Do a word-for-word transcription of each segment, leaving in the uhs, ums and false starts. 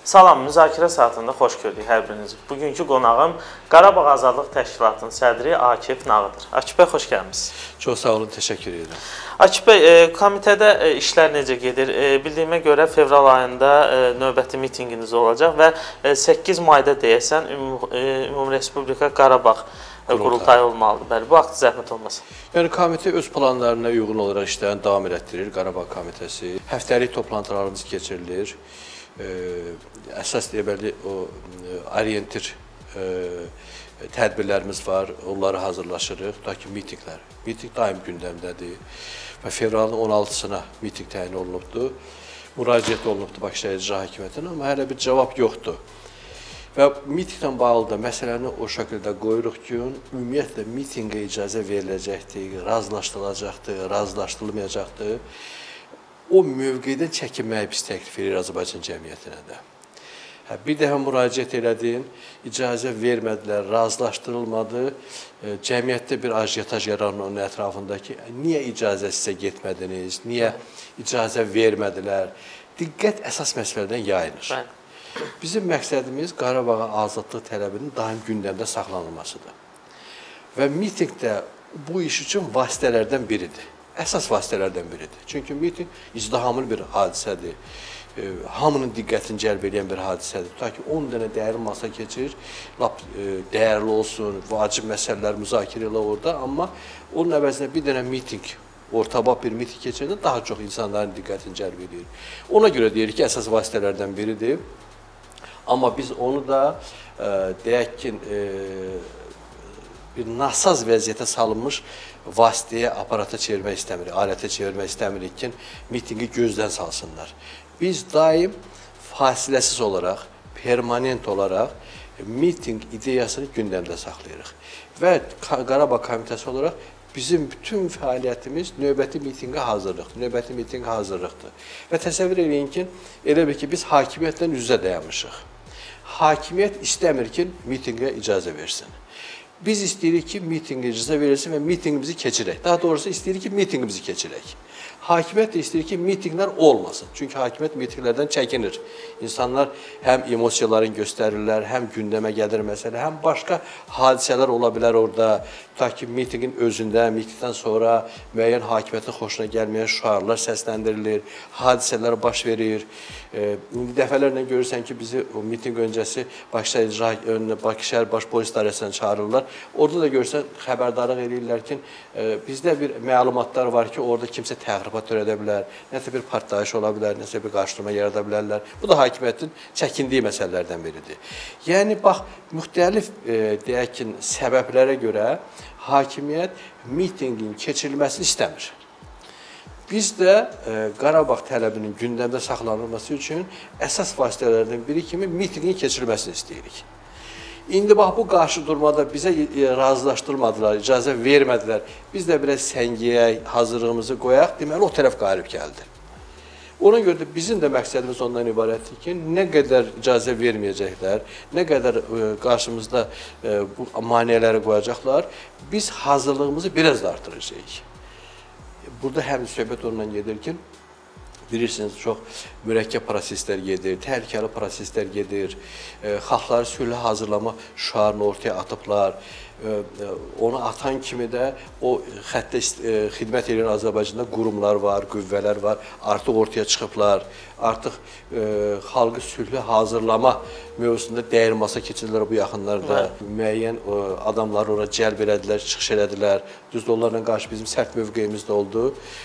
Salam, müzakirə saatında xoş gördük hər birinizi. Bugünkü qonağım Qarabağ Azadlıq Təşkilatının sədri Akif Nağıdır. Akif bəy, xoş gəlmişsiniz. Çox sağ olun, təşəkkür edirəm. Akif bəy, komitədə işlər necə gedir? Bildiyimə görə fevral ayında növbəti mitinqiniz olacaq və səkkiz mayda deyəsən Ümumrespublika Qarabağ qurultayı olmalıdır. Bəli, bu haqda zəhmət olmasın. Yəni, komitə öz planlarına uyğun olaraq işlərini davam elətdirir, Qarabağ komitəsi. Həftəlik toplantılarımız keçirilir. Əsas deməli, o orientir tədbirlərimiz var, onları hazırlaşırıq. Ta ki, mitinglər. Miting daim gündəmdədir və fevralın on altısına miting təyin olunubdur. Müraciət olunubdur Bakı Şəhər İcra Hakimiyyətinə, amma hələ bir cavab yoxdur. Və mitinglə bağlı da məsələni o şəkildə qoyuruq ki, ümumiyyətlə mitingə icazə veriləcəkdir, razılaşdırılacaqdır, razılaşdırılmayacaqdır. O mövqedən çəkinməyi biz təklif edir Azərbaycan cəmiyyətinə də. Bir dəfə müraciət elədin, icazə vermədilər, razılaşdırılmadı, cəmiyyətdə bir ajiyataj yaranır onun ətrafındakı. Niyə icazə sizə getmədiniz, niyə icazə vermədilər? Diqqət əsas məsələdən yayınır. Bizim məqsədimiz Qarabağa azadlıq tələbinin daim gündəmdə saxlanılmasıdır. Və mitingdə bu iş üçün vasitələrdən biridir. Əsas vasitələrdən biridir. Çünki miting izdihamlı bir hadisədir. Hamının diqqətini cəlb edən bir hadisədir. Ta ki, on dənə dəyərli masa keçir, lap dəyərli olsun, vacib məsələlər müzakirə elə orada. Amma onun əvəzində bir dənə miting, ortabaq bir miting keçirdə daha çox insanların diqqətini cəlb edir. Ona görə deyirik ki, əsas vasitələrdən biridir. Amma biz onu da deyək ki, bir nasaz vəziyyətə salınmış vasitəyə, aparata çevirmək istəmirik, alətə çevirmək istəmirik ki, mitingi gözdən salsınlar. Biz daim fasiləsiz olaraq, permanent olaraq miting ideyasını gündəmdə saxlayırıq. Və Qarabağ komitəsi olaraq bizim bütün fəaliyyətimiz növbəti mitingə hazırlıqdır, növbəti mitingə hazırlıqdır. Və təsəvvür edin ki, elə bir ki, biz hakimiyyətlə üz-üzə dayanmışıq. Hakimiyyət istəmir ki, mitingə icazə versin. Biz istəyirik ki, mitinqə icazə verilsin və mitinqimizi keçirək. Daha doğrusu istəyirik ki, mitinqimizi keçirək. Hakimiyyət də istəyir ki, mitinqlər olmasın. Çünki hakimiyyət mitinqlərdən çəkinir. İnsanlar həm emosiyalarını göstərirlər, həm gündəmə gəlir məsələ, həm başqa hadisələr ola bilər orada. Ta ki, mitinqin özündə, mitingdən sonra müəyyən hakimiyyətin xoşuna gəlməyən şüarlar səsləndirilir, hadisələr baş verir. İndi dəfələrlə görürsən ki, bizi o mitinq öncəsi Bakı Şəhər Baş Polis İdarəsinə çağırırlar. Orada da görürsən, xəbərdarlıq edirlər ki, bizdə bir məlumatlar var ki, orada kimsə təxribat törədə bilər, nəsə bir partlayış ola bilər, nəsə bir qarşılama yarada bilərlər. Bu da hakimiyyətin çəkindiyi məsələlərdən biridir. Yəni, bax, müxtəlif, deyək ki, səbəblərə görə hakimiyyət mitinqin keçirilməsini istəmir. Biz də Qarabağ tələbinin gündəmdə saxlanılması üçün əsas vasitələrdən biri kimi mitinqin keçirilməsini istəyirik. İndi bax, bu qarşı durmada bizə razılaşdırmadılar, icazə vermədilər. Biz də biraz səngiyək, hazırlığımızı qoyaq, deməli, o tərəf qalib gəldi. Ona görə də bizim də məqsədimiz ondan ibarətdir ki, nə qədər icazə verməyəcəklər, nə qədər qarşımızda bu maneələri qoyacaqlar, biz hazırlığımızı biraz da artıracağıq. Burada həm söhbət ondan gedir ki, bilirsiniz, çox mürəkkəb proseslər gedir, təhlükəli proseslər gedir, xalqları sülhə hazırlama şüarını ortaya atıblar. Onu atan kimi də o xəttə xidmət edən Azərbaycanda qurumlar var, qüvvələr var, artıq ortaya çıxıblar. Artıq xalqı sülhə hazırlama mövzusunda dəyər masa keçirdilər bu yaxınlarda. Müəyyən adamları ora cəlb elədilər, çıxış elədilər. Düzdür, onlarla qarşı bizim sərt mövqeyimiz də oldu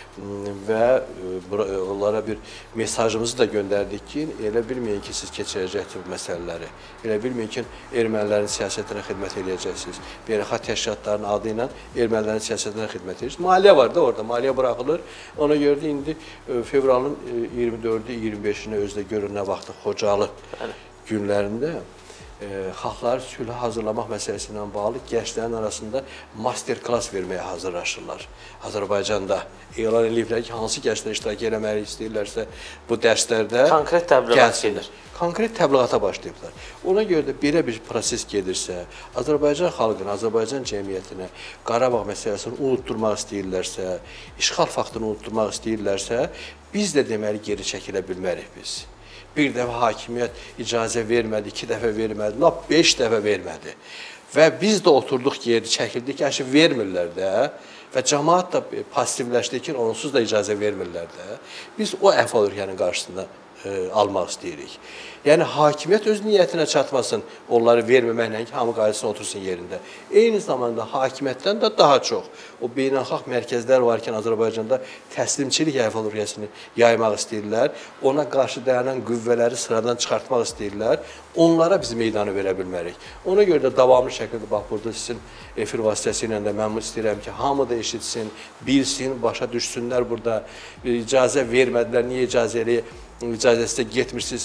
və onlara bir mesajımızı da göndərdik ki, elə bilməyin ki, siz keçirəcəksiniz bu məsələləri. Elə bilməyin ki, ermənilərin siyasətinə xidmət edəcəksiniz. Beynəlxalq təşkilatların adı ilə ermənilərin siyasətinə xidmət edirsiniz. Maliyyə var da orada, maliyyə buraxılır. Ona görə də indi fevralın iyirmi dördü, iyirmi beşinə özdə görür nə vaxtı Xocalı günlərində xalqları sülhə hazırlamaq məsələsi ilə bağlı gənclərin arasında master-klass verməyə hazırlaşırlar. Azərbaycanda elan ediblər ki, hansı gənclər iştirak eləməli istəyirlərsə bu dərslərdə konkret təbliğat gedir. Konkret təbliğata başlayıblar. Ona görə də belə bir proses gedirsə, Azərbaycan xalqına, Azərbaycan cəmiyyətinə Qarabağ məsələsini unutturmaq istəyirlərsə, işğal faktını unutturmaq istəyirlərsə, biz də deməli geri çəkilə bilmərik biz. Bir dəfə hakimiyyət icazə vermədi, iki dəfə vermədi, lap beş dəfə vermədi. Və biz də oturduq yeri, çəkildik ki, əşi vermirlər də və cəmaat da passivləşdi ki, onsuz da icazə vermirlər də. Biz o əhval-ruhiyyənin qarşısında e, almaq istəyirik. Yəni, hakimiyyət öz niyyətinə çatmasın, onları verməməklə ki, hamı qayısın, otursun yerində. Eyni zamanda hakimiyyətdən də daha çox o beynəlxalq mərkəzlər varkən Azərbaycanda təslimçilik əhval-ruhiyyəsini yaymaq istəyirlər, ona qarşı dayanan qüvvələri sıradan çıxartmaq istəyirlər, onlara biz meydanı verə bilmərik. Ona görə də davamlı şəkildə, bax, burada sizin efir vasitəsilə də mən istəyirəm ki, hamı da eşitsin, bilsin, başa düşsünlər burada. İcazə vermədilər, niyə icazəli, icazəsində getmirsiniz,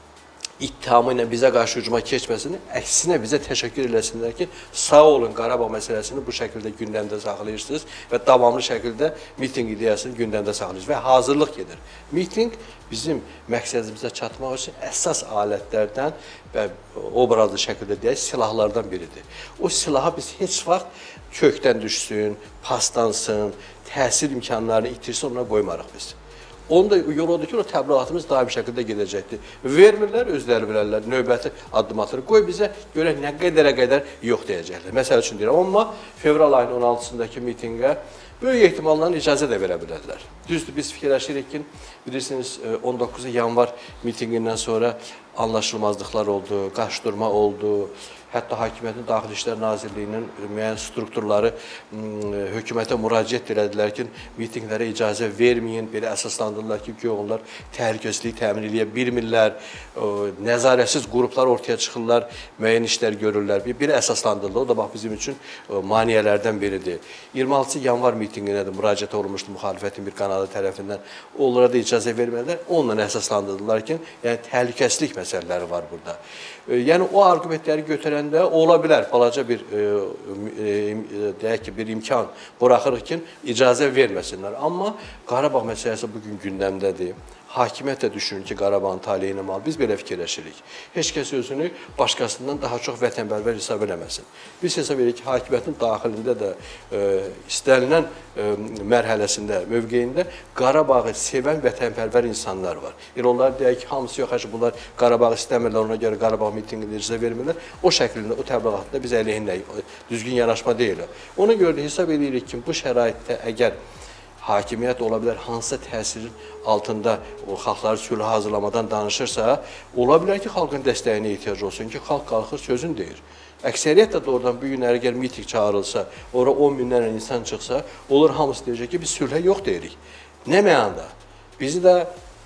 ittihamı ilə bizə qarşı hücuma keçməsini, əksinə bizə təşəkkür eləsinlər ki, sağ olun, Qarabağ məsələsini bu şəkildə gündəmdə saxlayırsınız və davamlı şəkildə miting ideyasını gündəmdə saxlayırsınız və hazırlıq gedir. Miting bizim məqsədimizə çatmaq üçün əsas alətlərdən və obrazlı şəkildə deyək, silahlardan biridir. O silahı biz heç vaxt kökdən düşsün, paslansın, təsir imkanlarını itirsin, ona qoymarıq biz. Onun da yol odur ki, o təbliğatımız daim şəkildə gedəcəkdir. Vermirlər, özləri bilərlər, növbəti addım atır. Qoy bizə görə nə qədərə qədər yox deyəcəklər. Məsəl üçün deyirəm, amma fevral ayının on altısındakı mitinqə böyük ehtimallarla icazə də verə bilərlər. Düzdür, biz fikirləşirik ki, bilirsiniz, on doqquzu yanvar mitinqindən sonra anlaşılmazlıqlar oldu, qaşdurma oldu. Hətta Hakimiyyətin Daxili İşlər Nazirliyinin müəyyən strukturları hökumətə müraciət elədilər ki, mitinglərə icazə verməyin, belə əsaslandırırlar ki, ki, onlar təhlükəsizliyi təmin edə bilmirlər, nəzarətsiz qruplar ortaya çıxırlar, müəyyən işlər görürlər. Bir əsaslandırılır, o da bax bizim üçün maniyələrdən biridir. iyirmi altıncı yanvar mitinqinə də müraciət olunmuşdu müxalifətin bir kanalı tərəfindən. Onlara da icazə vermədilər, onunla əsaslandırdılar ki, yəni təhlükəsizlik məsələləri var burada. Yəni o arqumentləri götürəndə ola bilər, balaca bir e, e, deyək ki, bir imkan buraxırıq ki, icazə verməsinlər. Amma Qarabağ məsələsi bugün gündəmdədir. Hakimiyyət də düşünür ki, Qarabağın taleyini mal. Biz belə fikirləşirik. Heç kəs özünü başqasından daha çox vətənpərvər hesab eləməsin. Biz hesab edirik ki, hakimiyyətin daxilində də e, istənilən e, mərhələsində, mövqeyində Qarabağı sevən vətənpərvər insanlar var. Yəni, onlar deyək ki, hamısı yox, bunlar Qarabağı istəmirlər, ona görə Qarabağ mitinqini icazə vermirlər. O şəklində, o təbliğatda biz əleyhinəyik, düzgün yanaşma deyil. Ona görə də hesab edirik ki, bu şəraitdə əgər hakimiyyət ola bilər, hansısa təsirin altında o xalqları sülhə hazırlamadan danışırsa, ola bilər ki, xalqın dəstəyinə ehtiyac olsun ki, xalq qalxır, sözün deyir. Əksəriyyət də doğrudan bu günləri əgər miting çağırılsa, ora on minlərlə insan çıxsa, olur hamısı deyəcək ki, biz sülhə yox deyirik. Nə mənada? Bizi də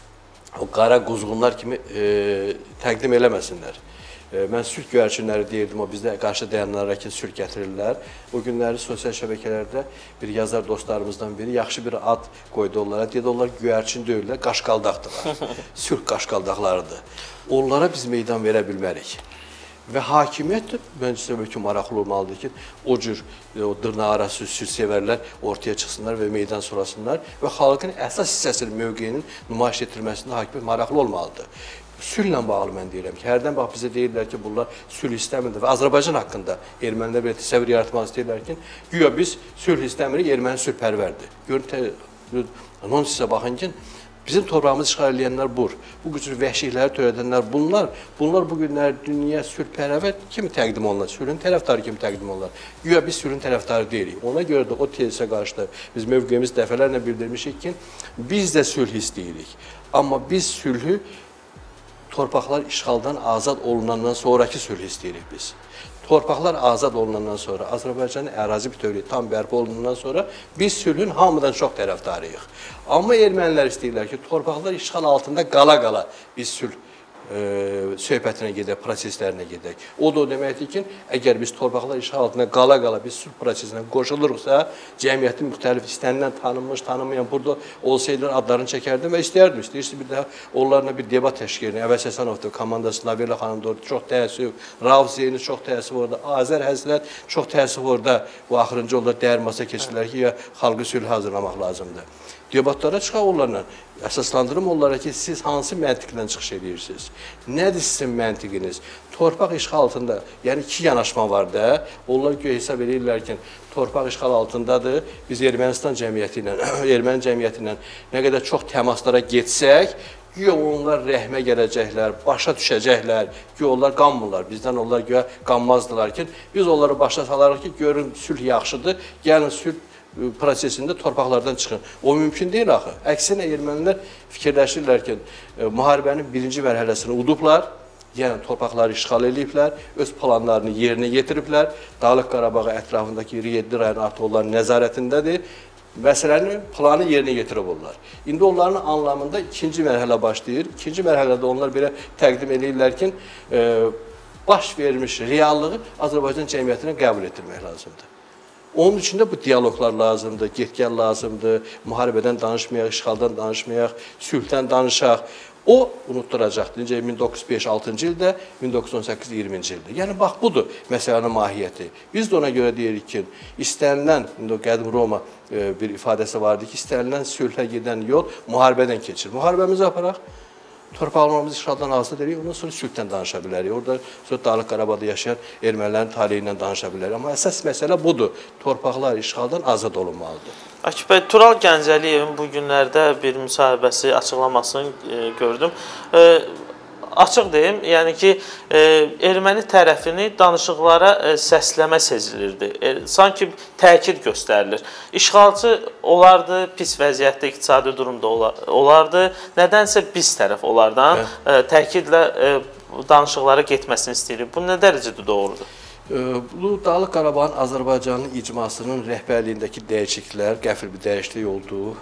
o qara quzğunlar kimi e, təqdim eləməsinlər. Mən sülh göyərçinləri deyirdim, o bizdə qarşı dayananlara ki, sülh gətirirlər. O günləri sosial şəbəkələrdə bir yazar dostlarımızdan biri yaxşı bir ad qoydu onlara. Dedi, onlar göyərçin deyirlər, qaşqaldaqdılar. Sülh qaşqaldaqlarıdır. Onlara biz meydan verə bilmərik. Və hakimiyyət də məncə təbii ki, maraqlı olmalıdır ki, o cür o dırnaq arası sülh sevərlər ortaya çıxsınlar və meydan sorasınlar və xalqın əsas hissəsinin mövqeyinin nümayiş etdirməsində hakimiyyət maraqlı olmalıdır. Sülhlə bağlı mən deyirəm ki, hərdən bax bizə deyirlər ki, bunlar sülh istəmirdir və Azərbaycan haqqında ermənilər belə təsəvvür yaratmaq istəyirlər ki, güya biz sülh istəmirik, erməni sülhpərvərdir. Görün, anonsisə baxın ki, bizim torpağımızı işğal edənlər bur, bu cür vəhşilikləri törədənlər bunlar, bunlar bu günlər dünya sülhpərvər kimi təqdim olunur, sülhün tərəfdarı kimi təqdim olunur. Güya biz sülhün tərəfdarı deyilik. Ona görə də o tezisə qarşı da biz mövqeyimiz dəfələrlə bildirmişik ki, biz də sülh istəyirik. Amma biz sülhü torpaqlar işğaldan azad olunandan sonraki sülh istəyirik biz. Torpaqlar azad olunandan sonra, Azərbaycanın ərazi bütövlüyü tam bərpa olunandan sonra biz sülhün hamıdan çox tərəfdarıyıq. Amma ermənilər istəyirlər ki, torpaqlar işğal altında qala-qala biz sülh e, söhbətinə gedək, proseslərinə gedək. O da o deməkdir ki, əgər biz torpaqlar işğal altında qala-qala biz sülh prosesinə qoşuluruqsa, cəmiyyətin müxtəlif istənilən, tanınmış, tanınmayan burada olsaydılar adlarını çəkərdim və istəyərdim. İstəyirsə bir daha onlarla bir debat təşkil edin. Əvəz Həsənovdur, komandası Naberlə xanım da orada çox təəssüf, Rauf Zeyni çox təəssüf orada, Azər Həzrət çox təəssüf orada bu axırıncı onlar dəyər masa keçdilər ki, ya xalqı sülh hazırlamaq lazımdır. Debatlara çıxaq onlarla, əsaslandırım onlara ki, siz hansı məntiqlə çıxış edirsiniz? Nədir sizin məntiqiniz? Torpaq işğal altında, yəni iki yanaşma var da, onlar göy hesab edirlər ki, torpaq işğal altındadır, biz Ermənistan cəmiyyəti ilə, Erməni cəmiyyəti ilə nə qədər çox təmaslara getsək, Güya onlar rəhmə gələcəklər, başa düşəcəklər, güya onlar qanmırlar, bizdən onlar güya qanmazdılar ki, biz onları başa salarıq ki, görün sülh yaxşıdır, gəlin sülh prosesində torpaqlardan çıxın. O mümkün deyil axı. Əksinə ermənilər fikirləşirlər ki, müharibənin birinci mərhələsini udublar, yəni torpaqları işğal ediblər, öz planlarını yerinə yetiriblər, Dağlıq Qarabağı ətrafındakı yeddi rayon artıq onların nəzarətindədir. Məsələnin planı yerinə yetirib onlar. İndi onların anlamında ikinci mərhələ başlayır. İkinci mərhələdə onlar belə təqdim edirlər ki, e, baş vermiş reallığı Azərbaycan cəmiyyətinə qəbul etdirmək lazımdır. Onun üçün də bu diyaloqlar lazımdır, get-gəl lazımdır, müharibədən danışmayaq, işğaldan danışmayaq, sülhdən danışaq. O unutturacaqdır. Necə min doqquz yüz beş altıncı ildə, min doqquz yüz on səkkiz iyirminci ildə. Yəni, bax, budur məsələnin mahiyyəti. Biz də ona görə deyirik ki, istənilən, qədim Roma bir ifadəsi vardı ki, istənilən sülhə gedən yol müharibədən keçir. Müharibəmizi aparaq, torpaqlarımızı işğaldan azad edirik, ondan sonra sülhdən danışa bilərik. Orada sonra Dağlıq Qarabağda yaşayan ermənilərin taleyi ilə danışa bilərik. Amma əsas məsələ budur. Torpaqlar işğaldan azad olunmalıdır. Akif bəy, Tural Gəncəliyevin bu günlərdə bir müsahibəsi, açıqlamasını e, gördüm. E, açıq deyim, yəni ki, e, erməni tərəfini danışıqlara e, səsləmə sezilirdi. E, sanki təkid göstərilir. İşğalçı olardı, pis vəziyyətdə, iqtisadi durumda olardı. Nədənsə biz tərəf onlardan e, təkidlə e, danışıqlara getməsini istəyirik. Bu nə dərəcədə doğrudur? Bu Dağlıq Qarabağın Azərbaycanın icmasının rəhbərliyindəki dəyişikliklər, qəfil bir dəyişiklik oldu.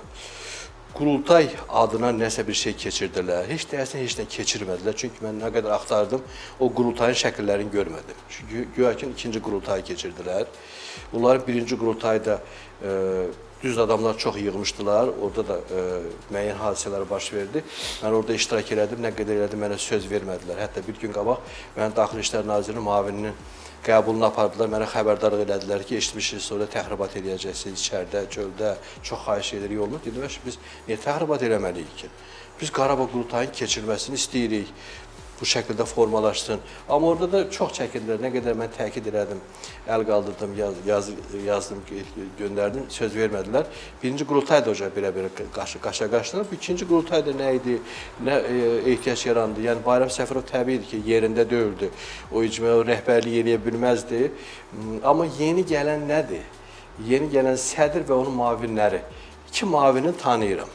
Qurultay adına nəsə bir şey keçirdilər. Heç dəyəsən heç nə keçirmədilər. Çünki mən nə qədər axtardım, o qurultayın şəkillərini görmədim. Çünki güya ki, ikinci qurultayı keçirdilər. Bunların birinci qurultayda e, düz adamlar çox yığmışdılar. Orada da e, müəyyən hadisələr baş verdi. Mən orada iştirak elədim, nə qədər elədim, mənə söz vermədilər. Hətta bir gün qabaq mən Daxili İşlər Nazirinin müavininin qəbulunu apardılar, mənə xəbərdarlıq elədilər ki, eşitmişsiniz, sonra təxribat edəcəksiniz, içəridə, çöldə, çox xahiş edirik, olmur. Dedim, biz niyə təxribat eləməliyik ki? Biz Qarabağ qurultayının keçirilməsini istəyirik, bu şəkildə formalaşsın. Amma orada da çox çəkindirlər, nə qədər mən təkid elədim, əl qaldırdım, yaz, yaz, yazdım, göndərdim, söz vermədilər. Birinci qurultay da oca belə-belə qaşa-qaşlanır. Bu ikinci qurultay da nə idi, nə e, ehtiyac yarandı. Yəni, Bayram Səfərov təbiidir ki, yerində döyüldü. O icma rəhbərlik eləyə bilməzdi. Amma yeni gələn nədir? Yeni gələn sədr və onun müavinləri. İki müavini tanıyıram.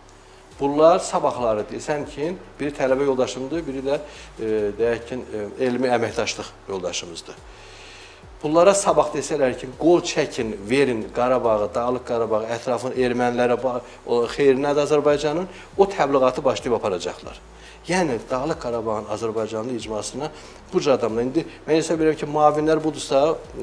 Bunlar sabahları desən ki, biri tələbə yoldaşımdır, biri də e, deyək ki, e, elmi əməkdaşlıq yoldaşımızdır. Bunlara sabah desələr ki, qol çəkin, verin Qarabağı, Dağlıq Qarabağı, ətrafın ermənilərə, xeyrinədir Azərbaycanın, o təbliğatı başlayıb aparacaqlar. Yəni, Dağlıq Qarabağın Azərbaycanlı icmasına bu cür adamlar. İndi mən hesab edirəm ki, müavinlər budursa,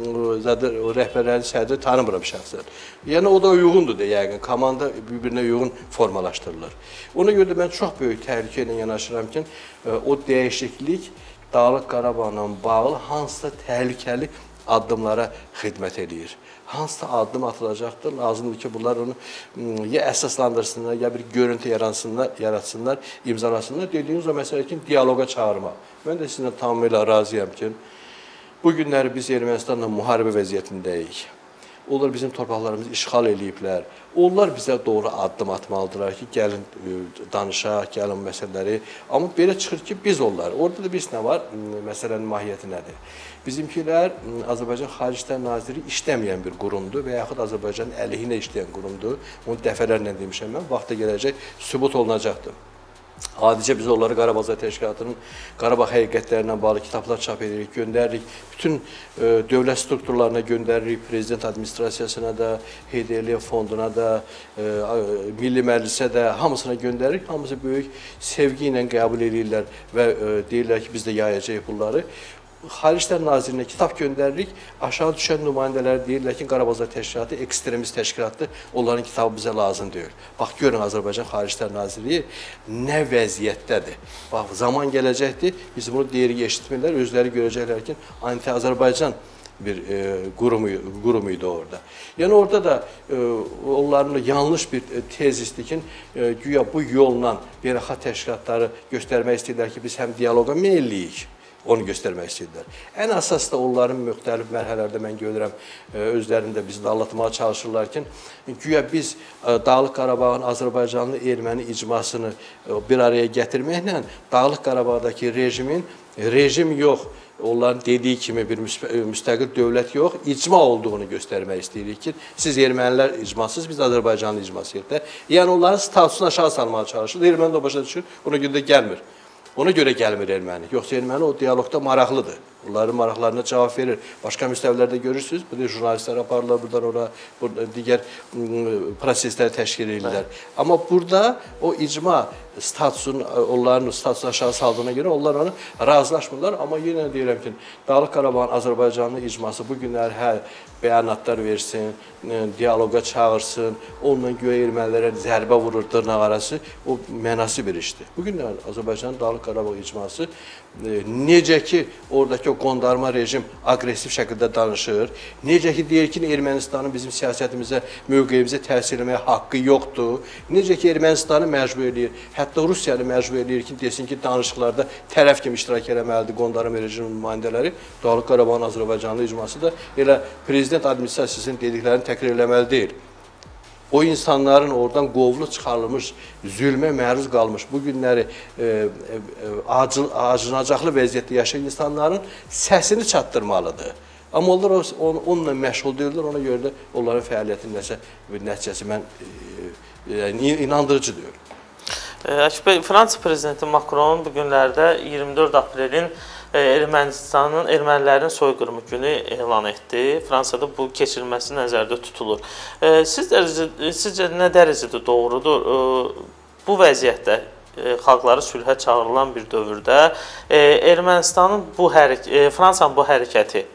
rəhbərlərin sədri tanımıram şəxsən. Yəni, o da uyğundur da, yəqin, komanda bir-birinə uyğun formalaşdırılır. Ona görə də mən çox böyük təhlükə ilə yanaşıram ki, o dəyişiklik Dağlıq Qarabağla bağlı hansısa təhlükəli addımlara xidmət edir. Hansısa addım atılacaqdır, lazımdır ki, bunlar onu ya əsaslandırsınlar, ya bir görüntü yaratsınlar, yaratsınlar, imzalasınlar. Dediyiniz o məsələ ki, diyaloqa çağırmaq. Mən də sizinlə tamamilə razıyam ki, bu günləri biz Ermənistanla müharibə vəziyyətindəyik. Onlar bizim torpaqlarımızı işğal eləyiblər. Onlar bizə doğru addım atmalıdırlar ki, gəlin danışaq, gəlin məsələləri. Amma belə çıxır ki, biz onlar. Orada da biz nə var? Məsələnin mahiyyəti nədir? Bizimkilər Azərbaycan Xarici İşlər Naziri işləməyən bir qurumdur və yaxud Azərbaycanın əleyhinə işləyən qurumdur. Onu dəfələrlə demişəm mən, vaxta gələcək sübut olunacaqdır. Adicə biz onları Qarabağ Təşkilatının Qarabağ həqiqətlərindən bağlı kitablar çap edirik, göndəririk. Bütün e, dövlət strukturlarına göndəririk, Prezident Administrasiyasına da, Heydərliyə Fonduna da, e, Milli Məclisə də, hamısına göndəririk. Hamısı böyük sevgi ilə qəbul edirlər və e, deyirlər ki, biz də yayacağıq bunları. Xarici İşlər Nazirinə kitab göndəririk, aşağı düşən nümayəndələr deyirlər ki, Qarabağ Təşkilatı ekstremist təşkilatdır, onların kitabı bizə lazım deyil. Bax, görün Azərbaycan Xarici İşlər Naziri nə vəziyyətdədir. Bax, zaman gələcəkdir, biz bunu deyirik, eşitmirlər, özləri görəcəklər ki, anti-Azərbaycan bir e, qurum idi orada. Yəni, orada da e, onların yanlış bir tezisdir ki, e, güya bu yolla beynəlxalq təşkilatları göstərmək istəyirlər ki, biz həm diyaloqa meyilliyik, onu göstərmək istəyirlər. Ən əsas da onların müxtəlif mərhələlərdə mən görürəm, özlərində bizi anlatmağa çalışırlar ki, güya biz Dağlıq Qarabağın Azərbaycanlı erməni icmasını bir araya gətirməklə Dağlıq Qarabağdakı rejimin, rejim yox, onların dediyi kimi bir müstəqil dövlət yox, icma olduğunu göstərmək istəyirik ki, siz ermənilər icmasız, biz Azərbaycanlı icmasıyıq da. Yəni onların statusunu aşağı salmağa çalışır. Erməni də başa düşür, ona görə də gəlmir. Ona görə gəlmir erməni. Yoxsa erməni o diyaloqda maraqlıdır. Onların maraqlarına cavab verir. Başqa müstəvilərdə görürsünüz, burada jurnalistlər aparırlar, buradan ora, burada digər proseslər təşkil edirlər. Amma burada o icma statusun, onların statusunu aşağı saldığına görə onlar onu razılaşmırlar. Amma yenə deyirəm ki, Dağlıq Qarabağın Azərbaycanlı icması bu günlər hər bəyanatlar versin, diyaloqa çağırsın, onunla güya ermənilərə zərbə vurur dırnaq arası, o mənası bir işdir. Bu günlər Azərbaycanın Dağlıq Qarabağ icması necə ki, oradakı o qondarma rejim aqressiv şəkildə danışır, necə ki, deyir ki, Ermənistanın bizim siyasətimizə, mövqeyimizə təsir etməyə haqqı yoxdur, necə ki, Ermənistanı məcbur edir, hətta Rusiyanı məcbur edir ki, desin ki, danışıqlarda tərəf kimi iştirak eləməlidir qondarma rejim nümayəndələri, Dağlıq Qarabağın Azərbaycanlı icması da elə prezident administrasiyasının dediklərini təkrar eləməli deyil. O insanların oradan qovlu çıxarılmış, zülmə məruz qalmış, bu günləri e, e, acınacaqlı vəziyyətdə yaşayan insanların səsini çatdırmalıdır. Amma onlar on, onunla məşğul deyirlər, ona görə də onların fəaliyyətinin nəsə bir nəticəsi mən e, e, inandırıcı deyirəm. Akif bəy, Fransa prezidenti Macron bu günlərdə iyirmi dörd aprelin Ermənistanın, ermənilərin soyqırımı günü elan etdi. Fransada bu keçirilməsi nəzərdə tutulur. Siz dərəcə, sizcə nə dərəcədə doğrudur? Bu vəziyyətdə xalqları sülhə çağırılan bir dövrdə Ermənistanın bu hərəkəti, Fransanın bu hərəkəti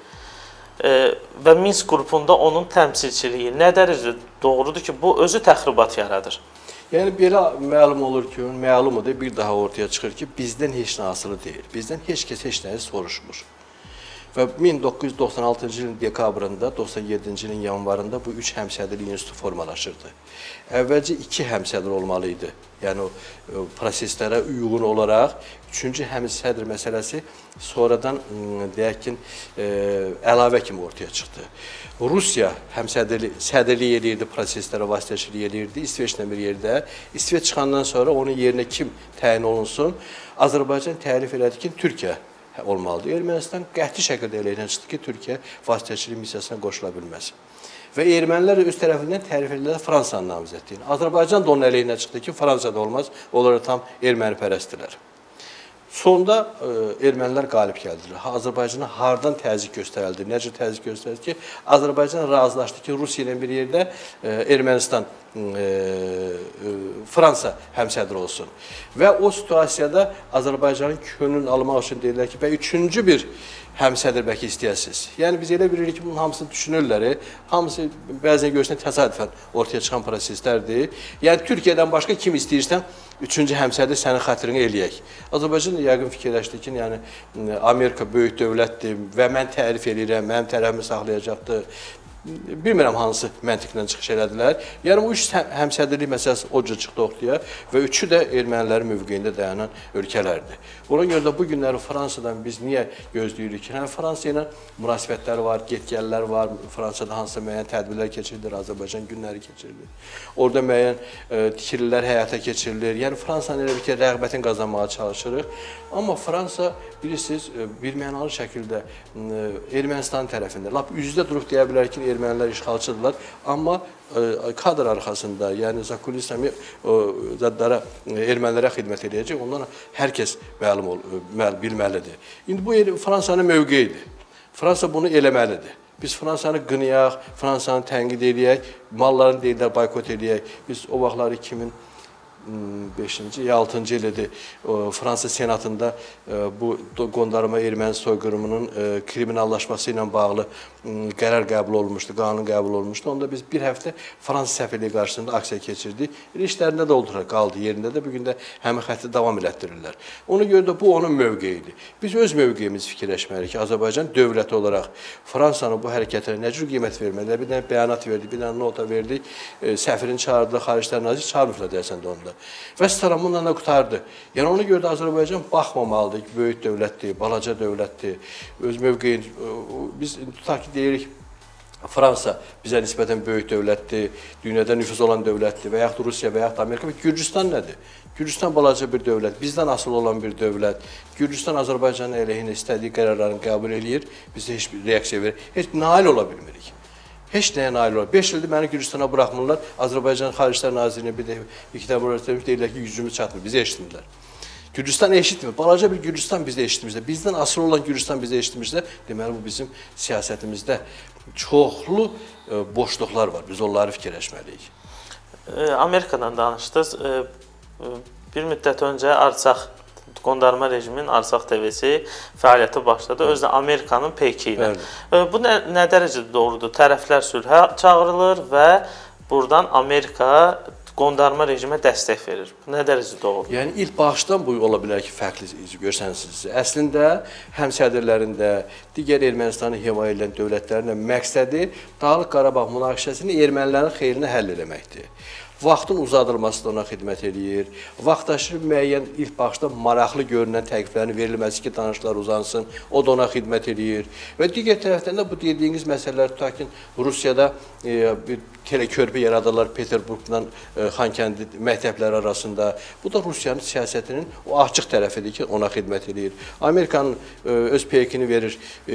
və Minsk qrupunda onun təmsilçiliyi nə dərəcədə doğrudur ki, bu özü təxribat yaradır? Yəni, belə məlum olur ki, məlumudur, bir daha ortaya çıxır ki, bizdən heç nə asılı deyil. Bizdən heç kəs heç nəyi soruşmur. Və min doqquz yüz doxsan altıncı ilin dekabrında, doxsan yeddinci ilin yanvarında bu üç həmsədrlik institut formalaşırdı. Əvvəlcə iki həmsədr olmalı idi. Yəni, o proseslərə uyğun olaraq üçüncü həmsədr məsələsi sonradan, deyək ki, əlavə kimi ortaya çıxdı. Rusiya həmsədrlik edirdi, proseslərə vasitəçilik edirdi, İsveçlə bir yerdə. İsveç çıxandan sonra onun yerinə kim təyin olunsun? Azərbaycan təklif elədi ki, Türkiyə olmalıdır. Ermənistan qəti şəkildə elə çıxdı ki, Türkiyə vasitəçilik missiyasına qoşula bilməz. Və ermənilər öz tərəfindən tərif edirlər Fransanın namizədliyini. Azərbaycan da onun əleyhinə çıxdı ki, Fransada olmaz, onlara tam erməni pərəstdirlər. Sonda e, ermənilər qalib gəldilər. Azərbaycana hardan təzyiq göstərildi? Necə təzyiq göstərildi ki, Azərbaycan razılaşdı ki, Rusiya ilə bir yerdə e, Ermənistan, e, e, Fransa həmsədr olsun. Və o situasiyada Azərbaycanın könlünü almaq üçün deyirlər ki, və üçüncü bir həmsədr bəlkə istəyəsiniz. Yəni, biz elə bilirik ki, bunun hamısını düşünürlər. Hamısı bəzən görürsən təsadüfən ortaya çıxan proseslərdir. Yəni, Türkiyədən başqa kim istəyirsən, üçüncü həmsədr sənin xatirini eləyək. Azərbaycan da yəqin fikirləşdi ki, yəni, Amerika böyük dövlətdir və mən tərif edirəm, mənim tərəfimi saxlayacaqdır. Bilmirəm hansı məntiqlə çıxış elədilər. Yəni, bu üç həmsədrlik məsələsi o cür çıxdı ortaya və üçü də ermənilərin mövqeyində dayanan ölkələrdir. Ona görə də bu günləri Fransadan biz niyə gözləyirik ki, həm Fransa ilə münasibətləri var, get-gəllər var, Fransada hansısa müəyyən tədbirlər keçirilir, Azərbaycan günləri keçirilir. Orada müəyyən e, tikililər həyata keçirilir. Yəni, Fransanın elə bir ki, rəğbətini qazanmağa çalışırıq. Amma Fransa, bilirsiniz, bir mənalı şəkildə e, Ermənistan tərəfində, lap üzdə durub deyə bilər ki, ermənilər işğalçıdırlar, amma e, kadr arxasında, yəni zakulisami zadlara, ermənilərə xidmət edəcək, ondan hər kəs məlum ol, məl, bilməlidir. İndi bu Fransanın mövqeyidir. Fransa bunu eləməlidir. Biz Fransanı qınayaq, Fransanı tənqid edək, mallarını deyirlər, boykot edək. Biz o vaxtları iki min beşinci ya altıncı ildir Fransa senatında bu qondarma erməni soyqırımının kriminallaşması ilə bağlı qərar qəbul olmuşdu, qanun qəbul olmuşdu. Onda biz bir həftə Fransa səfirliyi qarşısında aksiya keçirdik. İşlərində də oldular, qaldı yerində də. Bugün də həmin xətti davam elətdirirlər. Ona görə də bu onun mövqeyidir. Biz öz mövqeyimizi fikirləşməliyik ki, Azərbaycan dövləti olaraq Fransanın bu hərəkətlərə nə cür qiymət verməlidir? Bir dənə bəyanat verdik, bir dənə nota verdik, səfirini çağırdı, Xarici İşlər Naziri çağırmışlar deyəsən də onda. olmalıdır. Və Saddam bundan da qutardı. Yəni ona görə də Azərbaycan baxmamalıdır ki, böyük dövlətdir, balaca dövlətdir. Öz mövqeyin biz tutaq ki, deyirik Fransa bizə nisbətən böyük dövlətdir, dünyada nüfuz olan dövlətdir və yaxud Rusiya və yaxud Amerika və Gürcüstan nədir? Gürcüstan balaca bir dövlət, bizdən asılı olan bir dövlət. Gürcüstan Azərbaycanın əleyhinə istədiyi qərarlarını qəbul edir, bizə heç bir reaksiya verir. Heç nail ola bilmirik. Heç nəyə nail ola. beş ildir məni Gürcüstana buraxmırlar. Azərbaycan Xariclər Nazirinə bir də bir kitab öyrətmiş deyirlər ki, gücümüz çatmır, bizi eşitmirlər. Gürcüstan eşitmir. Balaca bir Gürcüstan bizi eşitmirsə, bizdən asılı olan Gürcüstan bizi eşitmirsə, deməli bu bizim siyasətimizdə çoxlu boşluqlar var. Biz onları fikirləşməliyik. Amerikadan danışdınız. Bir müddət öncə Artsaq qondarma rejimin Artsaq T V-si fəaliyyəti başladı. Özü də Amerikanın Peki ilə. Bu nə, nə dərəcədə doğrudur? Tərəflər sülhə çağırılır və buradan Amerika qondarma rejimə dəstək verir. Bu nə dərəcədə doğrudur? Yəni ilk baxışdan bu ola bilər ki, fərqli görsənsiniz. Əslində həmsədrlərində, digər Ermənistanı himayə edən dövlətlərlə məqsədi Dağlıq Qarabağ münaqişəsini ermənilərin xeyrinə həll eləməkdir. Vaxtın uzadılması da ona xidmət edir. Vaxtaşırı müəyyən ilk başda maraqlı görünən təkliflərin verilməsi ki, danışıqlar uzansın, o da ona xidmət edir. Və digər tərəfdən də bu dediyiniz məsələlər tutaq ki, Rusiyada e, bir telekörpü yaradırlar Peterburqla e, Xankəndi məktəbləri arasında. Bu da Rusiyanın siyasətinin o açıq tərəfidir ki, ona xidmət edir. Amerikanın e, öz Pekini verir e,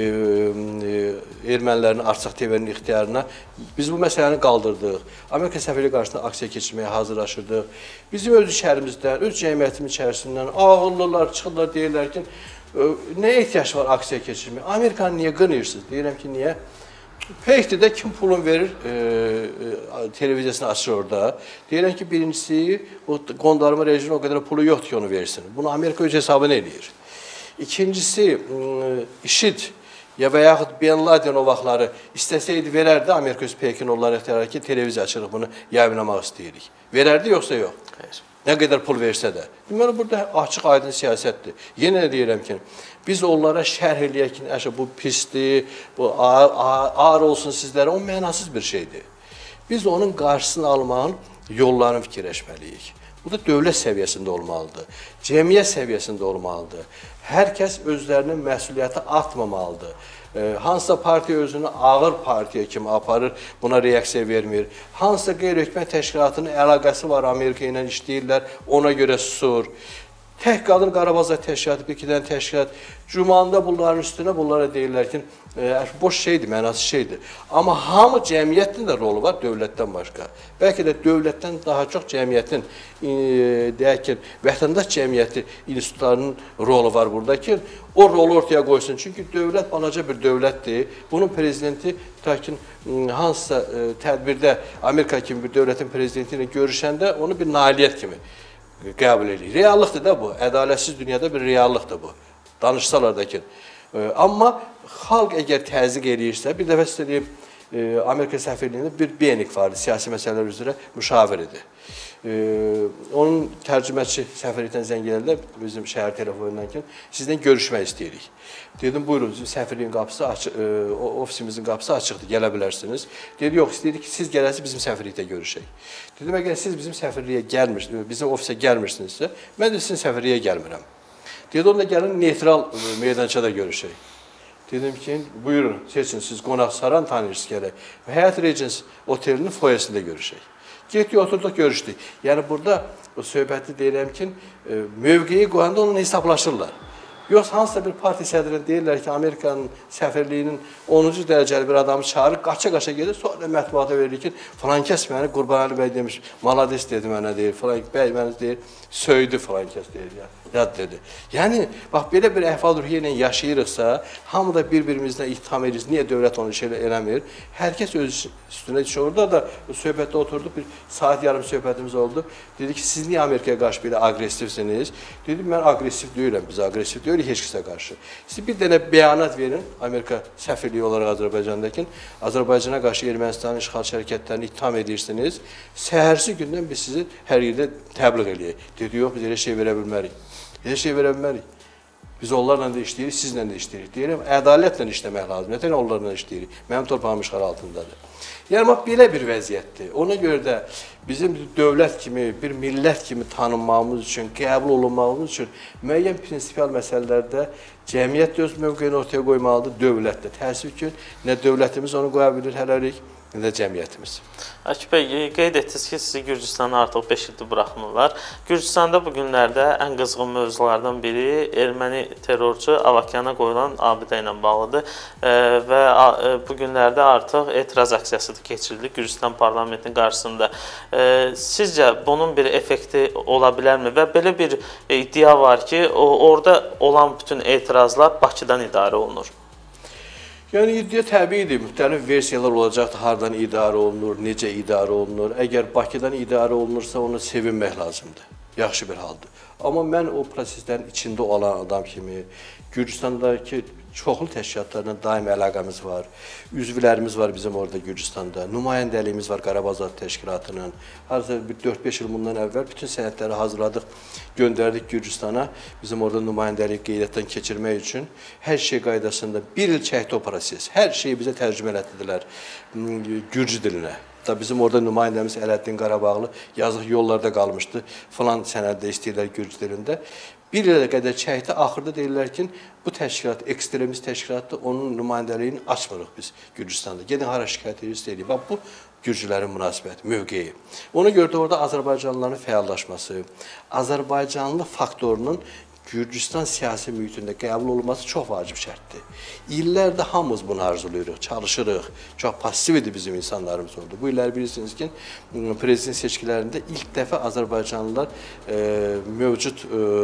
e, ermənilərin Artsaq T V-nin ixtiyarına. Biz bu məsələni qaldırdıq. Amerika səfirliyi qarşısında aksiya keçirməyə hazırlaşırdıq. Bizim öz içərimizdən, öz cəmiyyətimiz içərisindən ağıllılar çıxırlar, deyirlər ki, nəyə ehtiyac var aksiya keçirməyə? Amerikanı niyə qınayırsınız? Deyirəm ki, niyə? Peyxtidə kim pulun verir, e, e, televiziyasını açır orada. Deyirəm ki, birincisi, o qondarma rejimin o qədər pulu yoxdur ki, onu versin. Bunu Amerika öz hesabını eləyir. İkincisi, IŞİD ya və yaxud Bin Laden o vaxtları istəsəydi verərdi, Amerika öz Pekin onları ixtiyarı ki, televiziya açırıq, bunu yayımlamaq istəyirik. Verərdi, yoxsa yox? Hayır. Nə qədər pul versə də. Deməli, burada açıq aydın siyasətdir. Yenə deyirəm ki, biz onlara şərh eləyək ki, əşə, bu pisdir, bu ağır, ağır olsun sizlərə, o mənasız bir şeydir. Biz onun qarşısını almağın yollarını fikirləşməliyik. Bu da dövlət səviyyəsində olmalıdır, cəmiyyət səviyyəsində olmalıdır. Hər kəs özlərinin məsuliyyəti atmamalıdır. E, hansısa partiya özünü ağır partiya kimi aparır, buna reaksiya vermir. Hansısa qeyri-hökumət təşkilatının əlaqəsi var, Amerika ilə işləyirlər, ona görə susur. Tək qadın Qarabağ təşkilatı, bir iki dənə təşkilat, cümanda bunların üstünə bunlara deyirlər ki, e, boş şeydir, mənasız şeydir. Amma hamı cəmiyyətin də rolu var dövlətdən başqa. Bəlkə də dövlətdən daha çox cəmiyyətin, e, deyək ki, vətəndaş cəmiyyəti institutlarının rolu var burada ki, o rolu ortaya qoysun. Çünki dövlət balaca bir dövlətdir. Bunun prezidenti, ta ki, hansısa e, tədbirdə Amerika kimi bir dövlətin prezidenti ilə görüşəndə onu bir nailiyyət kimi qəbul edir. Reallıqdır da bu. Ədalətsiz dünyada bir reallıqdır bu. Danışsalar da ki. Amma xalq əgər təzyiq eləyirsə, bir dəfə sizə deyim, Amerika səfirliyində bir Benik vardı, siyasi məsələlər üzrə müşavir idi. Onun tərcüməçi səfirlikdən zəng elədilər, bizim şəhər telefonundan ki, sizdən görüşmək istəyirik. Dedim, buyurun, bizim səfirliyin qapısı açıq, ofisimizin qapısı açıqdır, gələ bilərsiniz. Dedi, yox, istəyirik ki, siz gələsiniz, bizim səfirlikdə görüşək. Dedim, əgər siz bizim səfirliyə gəlmirsiniz, bizim ofisə gəlmirsinizsə, mən də sizin səfirliyə gəlmirəm. Dedi, onda gəlin, neytral meydançada görüşək. Dedim ki, buyurun, seçin, siz qonaq saran tanıyırsınız gələk. Və Həyat Regents otelinin foyesində görüşək. Getdik, oturduq, görüşdük. Yəni, burada o söhbəti deyirəm ki, mövqeyi qoyanda onunla hesablaşırlar. Yoxsa hansısa bir partiya sədrinə deyirlər ki, Amerikanın səfirliyinin onuncu dərəcəli bir adamı çağırır, qaça-qaça gedir, sonra mətbuata verir ki, falan kəs məni, Qurbanəli bəy demiş, malades dedi mənə deyir, falan bəy mənə deyir, söydü falan kəs deyir, ya, yad dedi. Yəni, bax, belə bir əhval-ruhiyyə ilə yaşayırıqsa, hamı da bir-birimizdən ittiham edirik, niyə dövlət onu şey eləmir? Hər kəs öz üstünə düşür. Orada da söhbətdə oturduq, bir saat yarım söhbətimiz oldu. Dedi ki, siz niyə Amerikaya qarşı belə aqressivsiniz? Dedim, mən aqressiv deyirəm, biz aqressiv deyirəm, heç kəsə qarşı. Siz bir dənə bəyanat verin, Amerika səfirliyi olaraq Azərbaycandakı, Azərbaycana qarşı Ermənistanın işğal hərəkətlərini ittiham edirsiniz, səhərsi gündən biz sizi hər yerdə təbliğ eləyək. Dedi, yox, biz elə şey verə bilmərik. Elə şey verə bilmərik. Biz onlarla da işləyirik, sizlə də işləyirik. Deyirəm, ədalətlə işləmək lazım. Nətən onlarla işləyirik? Mənim torpağım işğal altındadır. Yəni bax belə bir vəziyyətdir. Ona görə də bizim dövlət kimi, bir millət kimi tanınmağımız üçün, qəbul olunmağımız üçün müəyyən prinsipial məsələlərdə cəmiyyət də öz mövqeyini ortaya qoymalıdır, dövlət də. Təəssüf ki, nə dövlətimiz onu qoya bilir hələlik, nə də cəmiyyətimiz. Akif bəy, qeyd etdiniz ki, sizi Gürcüstana artıq beş ildir buraxmırlar. Gürcüstanda bu günlərdə ən qızğın mövzulardan biri erməni terrorçu Avakyana qoyulan abidə ilə bağlıdır və bu günlərdə artıq etiraz aksiyası da keçirildi Gürcüstan parlamentinin qarşısında. Sizcə bunun bir effekti ola bilərmi və belə bir iddia var ki, orada olan bütün etirazlar Bakıdan idarə olunur? Yəni, iddia təbiidir, müxtəlif versiyalar olacaqdır, hardan idarə olunur, necə idarə olunur. Əgər Bakıdan idarə olunursa, onu sevinmək lazımdır, yaxşı bir haldır. Amma mən o proseslərin içində olan adam kimi, Gürcüstandakı çoxlu təşkilatlarla daim əlaqəmiz var, üzvlərimiz var bizim orada Gürcüstanda, nümayəndəliyimiz var Qarabağ Azad Təşkilatının. Harca bir dörd beş il bundan əvvəl bütün sənədləri hazırladıq, göndərdik Gürcüstana, bizim orada nümayəndəliyi qeydiyyatdan keçirmək üçün. Hər şey qaydasında bir il çəkdi o proses, hər şeyi bizə tərcümə etdilər Gürcü dilinə. Da bizim orada nümayəndəmiz Ələddin Qarabağlı yazıq yollarda qalmışdı, filan sənəddə istəyirlər Gürcü dilində. Bir ilə qədər çəkdi, axırda deyirlər ki, bu təşkilat, ekstremist təşkilatdır, onun nümayəndəliyini açmırıq biz Gürcüstanda. Gedin hara şikayət edirsiniz, deyildik. Bax, bu Gürcülərin münasibəti, mövqeyi. Ona görə də orada Azərbaycanlıların fəallaşması, Azərbaycanlı faktorunun Gürcüstan siyasi mühitində qəbul olunması çox vacib şərtdir. İllərdə hamımız bunu arzulayırıq, çalışırıq. Çox pasiv idi bizim insanlarımız oldu. Bu illər bilirsiniz ki, prezident seçkilərində ilk dəfə Azərbaycanlılar e, mövcud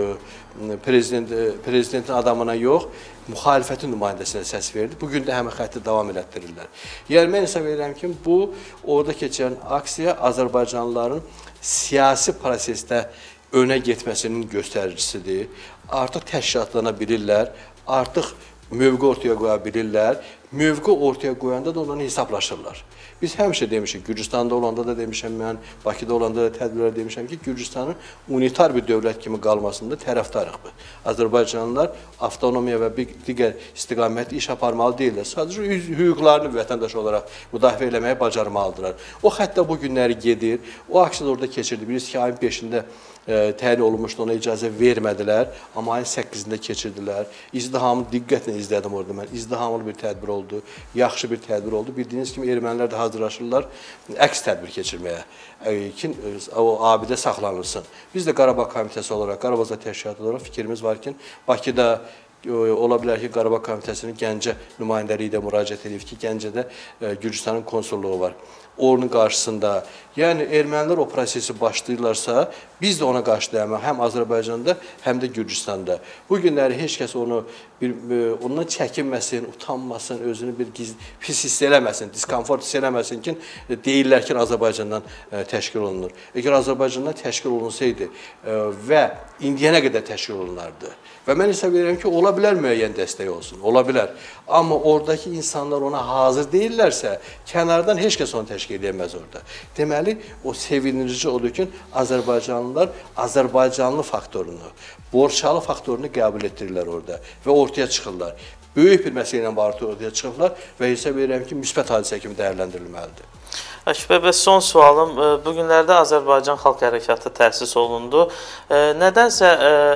e, prezident, prezidentin adamına yox, müxalifətin nümayəndəsinə səs verdi. Bugün də həmin xətti davam elətdirirlər. Yəni, mən hesab edirəm ki, bu, orada keçən aksiya Azərbaycanlıların siyasi prosesdə önə getməsinin göstəricisidir. Artıq təşkilatlana bilirlər, artıq mövqe ortaya qoya bilirlər. Mövqe ortaya qoyanda da ondan hesablaşırlar. Biz həmişə demişik, Gürcüstanda olanda da demişəm mən, Bakıda olanda da tədbirlər demişəm ki, Gürcüstanın unitar bir dövlət kimi qalmasında tərəfdarıq. Azərbaycanlılar avtonomiya və bir digər istiqamətli iş aparmalı deyirlər. Sadəcə hüquqlarını vətəndaş olaraq müdafiə eləməyə bacarmalıdırlar. O xəttə bu günləri gedir, o aksiya orada keçirdi. Bilirsiniz ki, ayın beşində e, təyin olunmuşdu, ona icazə vermədilər, amma ayın səkkizində keçirdilər. İzdihamı diqqətlə izlədim orada mən. İzdihamlı bir tədbir oldu, yaxşı bir tədbir oldu. Bildiyiniz kimi ermənilər də hazırlaşırlar əks tədbir keçirməyə ki, o abidə saxlanılsın. Biz də Qarabağ Komitəsi olaraq, Qarabağ Azad Təşkilatı olaraq fikrimiz var ki, Bakıda ola bilər ki, Qarabağ Komitəsinin Gəncə nümayəndəliyi də müraciət edib ki, Gəncədə Gürcüstanın konsulluğu var. Onun qarşısında, yəni ermənilər o prosesi başlayırlarsa, biz də ona qarşı dayanmaq həm Azərbaycanda, həm də Gürcüstanda. Bu günləri heç kəs onu bir, ondan çəkinməsin, utanmasın, özünü bir giz, pis hiss eləməsin, diskomfort hiss eləməsin ki, deyirlər ki, Azərbaycandan təşkil olunur. Əgər Azərbaycandan təşkil olunsaydı və indiyənə qədər təşkil olunardı və mən hesab edirəm ki, ola bilər müəyyən dəstək olsun, ola bilər. Amma oradakı insanlar ona hazır deyirlərsə, kənardan heç kəs onu təşkil edəməz orada. Deməli, o sevindirici odur ki, Azərbaycanlılar Azərbaycanlı faktorunu, Borçalı faktorunu qəbul etdirirlər orada və ortaya çıxırlar. Böyük bir məsələ ilə bağlı ortaya çıxırlar və hesab edirəm ki, müsbət hadisə kimi dəyərləndirilməlidir. Akif bəy, və son sualım, bu günlərdə Azərbaycan Xalq Hərəkatı təsis olundu. Nədənsə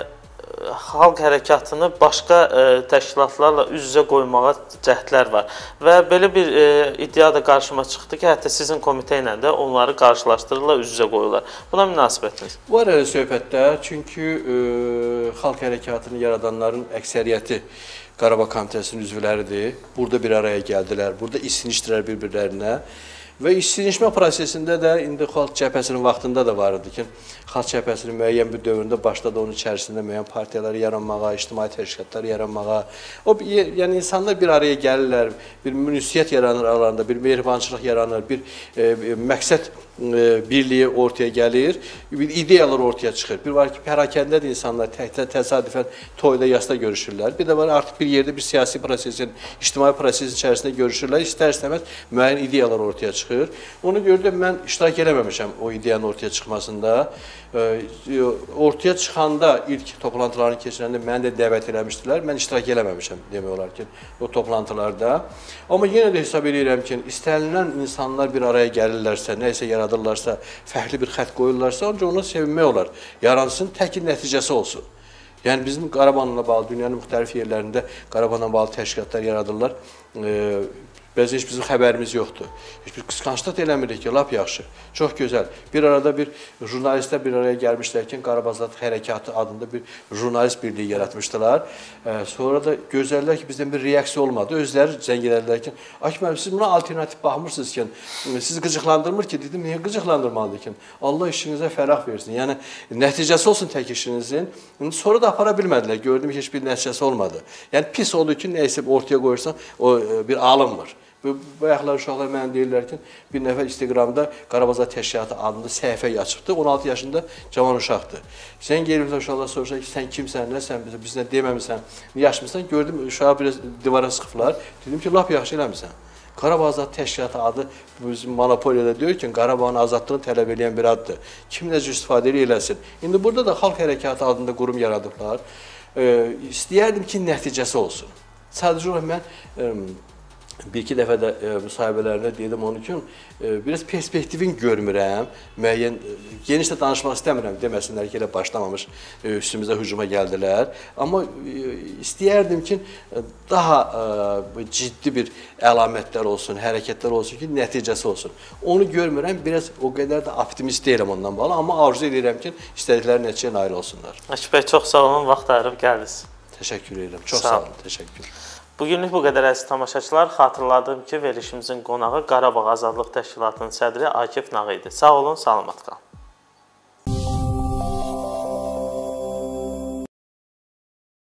xalq hərəkatını başqa e, təşkilatlarla üz-üzə qoymağa cəhdlər var. Və belə bir e, iddia da qarşıma çıxdı ki, hətta sizin komitə ilə də onları qarşılaşdırırlar, üz-üzə qoyurlar. Buna münasibətiniz? Var elə söhbətlər, çünki e, xalq hərəkatını yaradanların əksəriyyəti Qarabağ Komitəsinin üzvləridir. Burada bir araya gəldilər, burada isinişdirlər bir-birlərinə. Və isinişmə prosesində də indi Xalq Cəbhəsinin vaxtında da var idi ki, Xalq Cəbhəsinin müəyyən bir dövründə başladı onun içərisində müəyyən partiyaları yaranmağa, ictimai təşkilatlar yaranmağa. O, yəni insanlar bir araya gəlirlər, bir münsiyyət yaranır aralarında, bir mehribançılıq yaranır, bir e, məqsəd e, birliyi ortaya gəlir, bir ideyalar ortaya çıxır. Bir var ki, pərakəndə də insanlar təkcə təsadüfən toyda, yasda görüşürlər. Bir də var artıq bir yerdə bir siyasi prosesin, ictimai prosesin içərisində görüşürlər. İstər-istəməz müəyyən ideyalar ortaya çıxır. çıxır. Onu gördüm, mən iştirak eləməmişəm o ideyanın ortaya çıxmasında. Ortaya çıxanda ilk toplantılarını keçirəndə məni də dəvət eləmişdilər. Mən iştirak eləməmişəm demək olar ki, o toplantılarda. Amma yenə də hesab edirəm ki, istənilən insanlar bir araya gəlirlərsə, nə isə yaradırlarsa, fərqli bir xətt qoyurlarsa, ancaq ona sevinmək olar. Yaransın, təki nəticəsi olsun. Yəni bizim Qarabağla bağlı, dünyanın müxtəlif yerlərində Qarabağla bağlı təşkilatlar yaradırlar. Bəzi heç bizim xəbərimiz yoxdur. Heç bir qısqanclıq eləmirik ki, lap yaxşı, çox gözəl. Bir arada bir jurnalistlər bir araya gəlmişlər ki, Qarabağ Azadlıq Hərəkatı adında bir jurnalist birliyi yaratmışdılar. Sonra da gözəllər ki, bizdən bir reaksiya olmadı. Özləri zəng edərlər ki, Akif, siz buna alternativ baxmırsınız ki, sizi qıcıqlandırmır ki, dedim, niyə qıcıqlandırmalıdır ki? Allah işinizə fərah versin. Yəni, nəticəsi olsun tək işinizin. Sonra da apara bilmədilər. Gördüm ki, heç bir nəticəsi olmadı. Yəni, pis oldu ki, nəysə ortaya qoyursan, o bir alınmır. Bayaqlar uşaqlar mənə deyirlər ki, bir nəfər Instagramda Qarabağ Azadlıq Təşkilatı adında səhifə açıbdı. on altı yaşında cavan uşaqdır. Sən gelirsən uşaqlar soruşar ki, sən kimsən, nə sən bizə deməmisən, niyə açmısan? Gördüm uşağı biraz divara sıxıblar. Dedim ki, lap yaxşı eləmirsən. Qarabağ Azadlıq Təşkilatı adı bizim monopoliyada deyir ki, Qarabağın azadlığını tələb edən bir addır. Kim necə istifadə eləsin. İndi burada da Xalq Hərəkatı adında qurum yaradıblar. E, istəyərdim ki, nəticəsi olsun. Sadəcə olaraq mən e, bir-iki dəfə də e, müsahibələrində dedim onu ki, e, biraz perspektivin görmürəm, müəyyən, e, geniş də danışmaq istəmirəm, deməsinlər ki, elə başlamamış e, üstümüzə hücuma gəldilər. Amma e, istəyərdim ki, daha e, ciddi bir əlamətlər olsun, hərəkətlər olsun ki, nəticəsi olsun. Onu görmürəm, biraz o qədər də optimist deyirəm ondan bağlı, amma arzu edirəm ki, istədikləri nəticəyə nail olsunlar. Akif bəy, çox sağ olun, vaxt ayırıb gəldiniz. Təşəkkür edirəm, çox sağ olun, təşəkkür. Bugünlük bu qədər əziz tamaşaçılar. Xatırladım ki, verilişimizin qonağı Qarabağ Azadlıq Təşkilatının sədri Akif Nağı idi. Sağ olun, salamat qalın.